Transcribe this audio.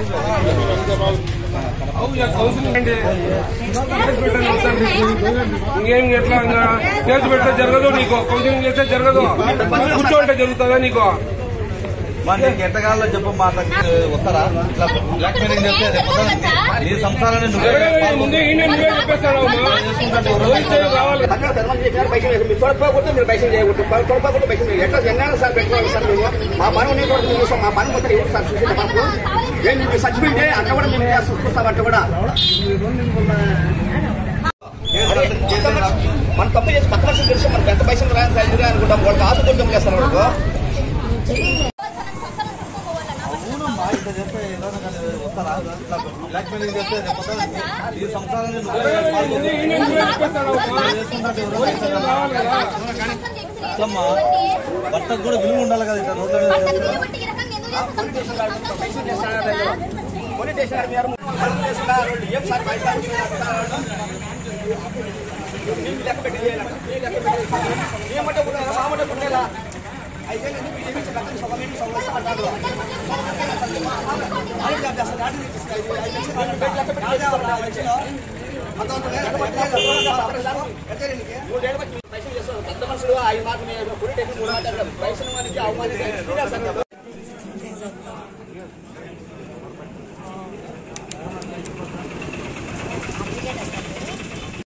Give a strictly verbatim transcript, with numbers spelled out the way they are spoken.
ఇంకేం ఎట్లా కేసు పెట్టే జరగదు నీకు, కౌన్సిలింగ్ చేస్తే జరగదు, కూర్చోంటే జరుగుతుందా నీకు? నీకు ఎంతకాలంలో చెప్పు మా వస్తారా? ఇట్లా బ్లాక్ మెయిలింగ్ చేస్తే నీ సంసారాన్ని నువ్వే ముందే నువ్వే చెప్పేస్తాను. చూడకపోతే మీరు పైసలు చేయకూడదు, చూడకపోతే పైసలు ఎట్లా ఎన్నాళ్ళు సార్ పెట్టుకోవాలి సార్? మేము మా పని చూస్తాం, మా పని మొత్తం ఎవరు సార్ చూసే మనకు ఏం మీకు సచ్చిపోయింటే అట్ట కూడా మేము చూస్తాం. అట్ట కూడా మన తప్పు చేసి పక్క పైసలు తెలిసి మనకు ఎంత పైసలు రాని అనుకుంటాం. వాళ్ళకి ఆశ దొరికం చేస్తారు వాళ్ళకు. వస్తారా? ఇట్లా బ్లాక్ మెయిలింగ్ చేస్తే నీ సంసారాన్ని అమ్మా భర్తకు కూడా విలువ ఉండాలి కదా. ఇట్లా రోడ్ల మీద లెక్క పెట్టి ఏమంటే అయితే పెద్ద మనుషులు ఐదు మాటలు పైసలు మనకి అవమానం